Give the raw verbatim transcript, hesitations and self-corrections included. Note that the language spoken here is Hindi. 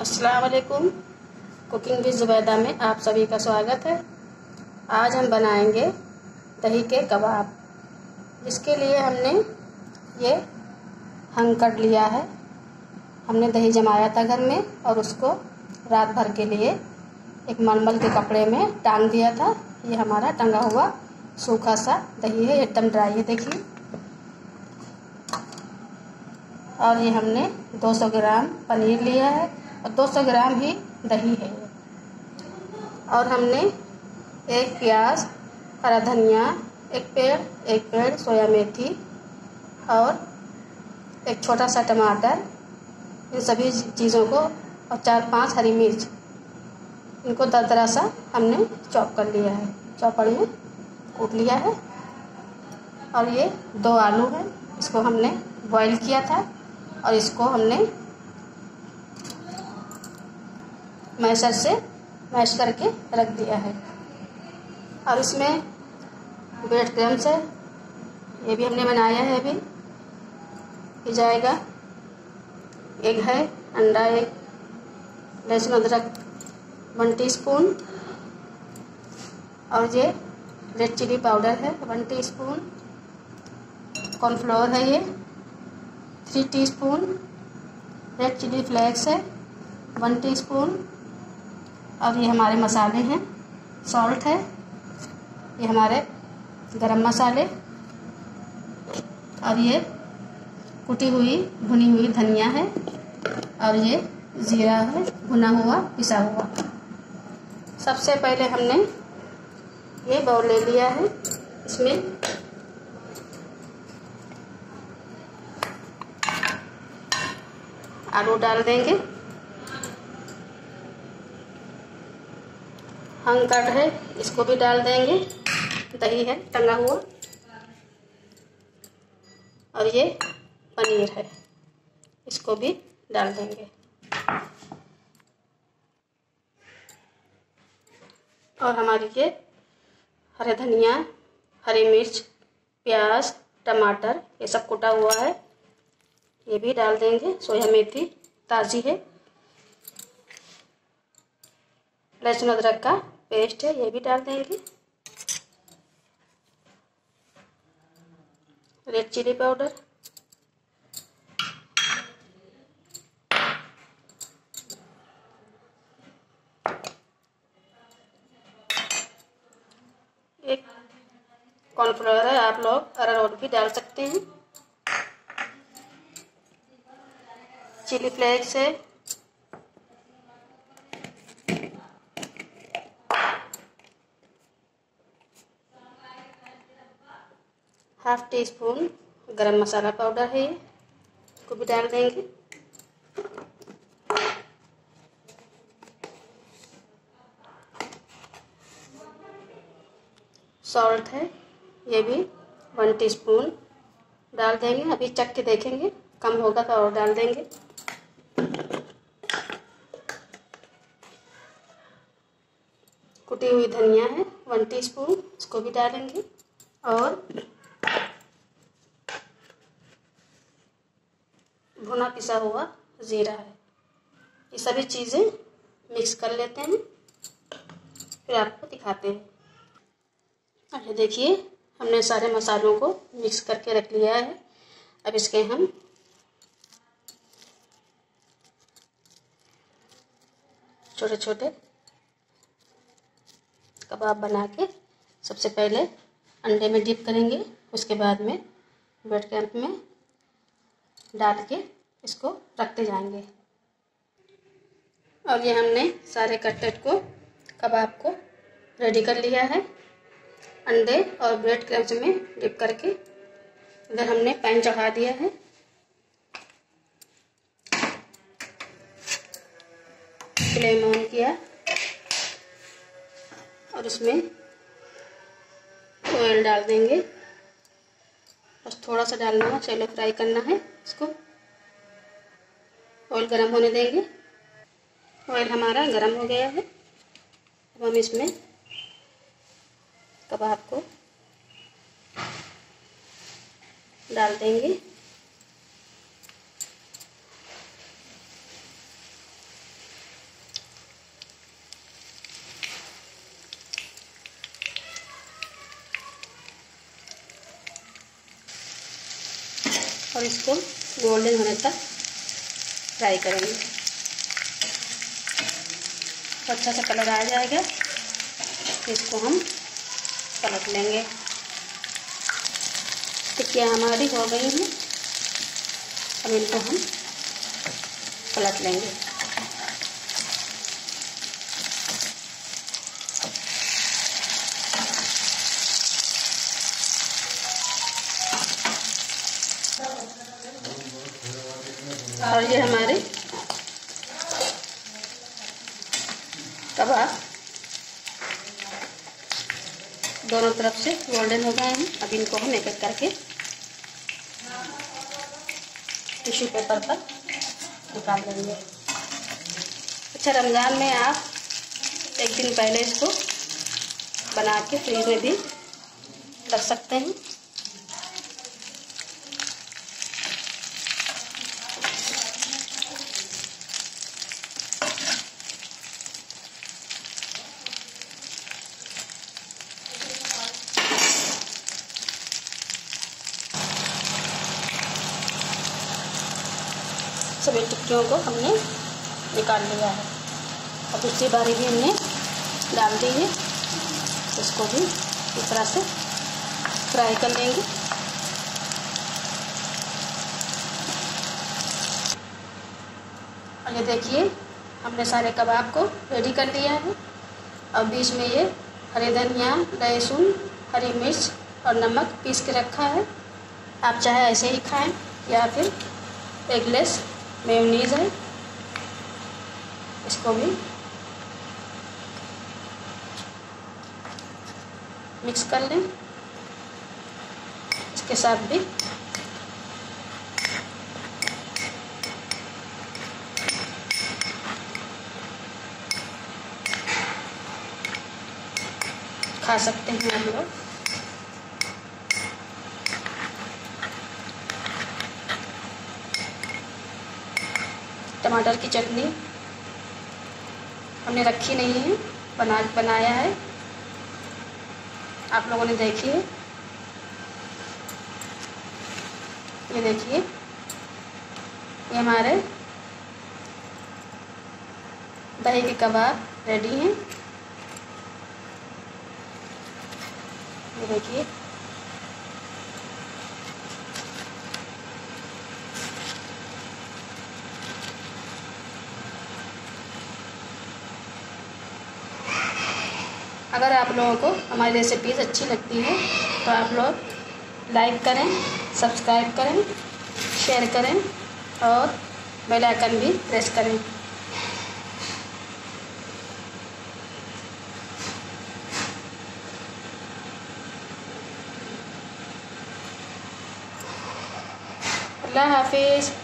अस्सलाम वालेकुम। कुकिंग विद ज़ुबैदा में आप सभी का स्वागत है। आज हम बनाएंगे दही के कबाब, जिसके लिए हमने ये हंकड़ लिया है। हमने दही जमाया था घर में और उसको रात भर के लिए एक मलमल के कपड़े में टांग दिया था। ये हमारा टंगा हुआ सूखा सा दही है, एकदम ड्राई है, देखिए। और ये हमने दो सौ ग्राम पनीर लिया है और दो सौ ग्राम ही दही है। और हमने एक प्याज, हरा धनिया, एक पेड़ एक पेड़ सोया मेथी और एक छोटा सा टमाटर, इन सभी चीज़ों को, और चार पांच हरी मिर्च, इनको दरदरा सा हमने चॉप कर लिया है, चॉपर में कूट लिया है। और ये दो आलू है, इसको हमने बॉईल किया था और इसको हमने मैशर से मैश करके रख दिया है। और इसमें ब्रेड क्रम्स है, ये भी हमने बनाया है, अभी ये जाएगा। एग है, अंडा एक, लहसुन अदरक वन टीस्पून, और ये रेड चिली पाउडर है वन टीस्पून, कॉर्नफ्लोर है ये three teaspoon, red chilli flakes है वन टीस्पून, और ये हमारे मसाले हैं, सॉल्ट है, ये हमारे गरम मसाले, और ये कुटी हुई भुनी हुई धनिया है, और ये जीरा है भुना हुआ पिसा हुआ। सबसे पहले हमने ये बाउल ले लिया है, इसमें आलू डाल देंगे, हंकड़ है इसको भी डाल देंगे, दही है टंगा हुआ, और ये पनीर है इसको भी डाल देंगे। और हमारी ये हरे धनिया, हरी मिर्च, प्याज, टमाटर, ये सब कुटा हुआ है, ये भी डाल देंगे। सोया मेथी ताज़ी है, लहसुन अदरक का पेस्ट है, ये भी डाल देंगे। रेड चिली पाउडर, एक कॉर्नफ्लोर है, आप लोग अरारोट भी डाल सकते हैं। चिली फ्लेक्स है, half teaspoon garam masala powder है, ये इसको भी डाल देंगे। सॉल्ट है, ये भी वन टीस्पून डाल देंगे। अभी चख के देखेंगे, कम होगा तो और डाल देंगे। कुटी हुई धनिया है वन टीस्पून, इसको भी डालेंगे। और भुना पिसा हुआ जीरा है। ये सभी चीज़ें मिक्स कर लेते हैं, फिर आपको दिखाते हैं। अच्छा देखिए, हमने सारे मसालों को मिक्स करके रख लिया है। अब इसके हम छोटे छोटे कबाब बना के सबसे पहले अंडे में डिप करेंगे, उसके बाद में ब्रेड क्रम्ब में डाल के इसको रखते जाएंगे। और ये हमने सारे कटलेट को, कबाब को रेडी कर लिया है। अंडे और ब्रेड क्रम्ब में डिप करके इधर हमने पैन चढ़ा दिया है। फ्लेम ऑन किया और इसमें ऑयल डाल देंगे, बस थोड़ा सा डालना है, चलो फ्राई करना है इसको। ऑयल गरम होने देंगे। ऑयल हमारा गरम हो गया है। अब हम इसमें कबाब को डाल देंगे। और इसको गोल्डन होने तक फ्राई करेंगे। तो अच्छा सा कलर आ जाएगा, इसको हम पलट लेंगे। टिक्कियाँ हमारी हो गई हैं, अब इनको हम पलट लेंगे। और ये हमारे कबाब दोनों तरफ से गोल्डन हो गए हैं। अब इनको हम एक एक करके टिश्यू पेपर पर निकाल लेंगे। अच्छा, रमज़ान में आप एक दिन पहले इसको बना के फ्रीज में भी रख सकते हैं। सभी टिक्कियों को हमने निकाल लिया है। और दूसरी बारी भी हमने डाल दी है, इसको भी इस तरह से फ्राई कर लेंगे। और ये देखिए, हमने सारे कबाब को रेडी कर लिया है। और बीच में ये हरे धनिया, लहसुन, हरी मिर्च और नमक पीस के रखा है। आप चाहे ऐसे ही खाएं या फिर एगलेस मेयोनीज है, इसको भी मिक्स कर लें। इसके साथ भी खा सकते हैं हम लोग। टमाटर की चटनी हमने रखी नहीं है, बना बनाया है, आप लोगों ने देखी है। ये देखिए, ये हमारे दही के कबाब रेडी हैं। ये देखिए, अगर आप लोगों को हमारी रेसिपीज़ अच्छी लगती है तो आप लोग लाइक करें, सब्सक्राइब करें, शेयर करें और बेल आइकन भी प्रेस करें। अल्लाह हाफिज़।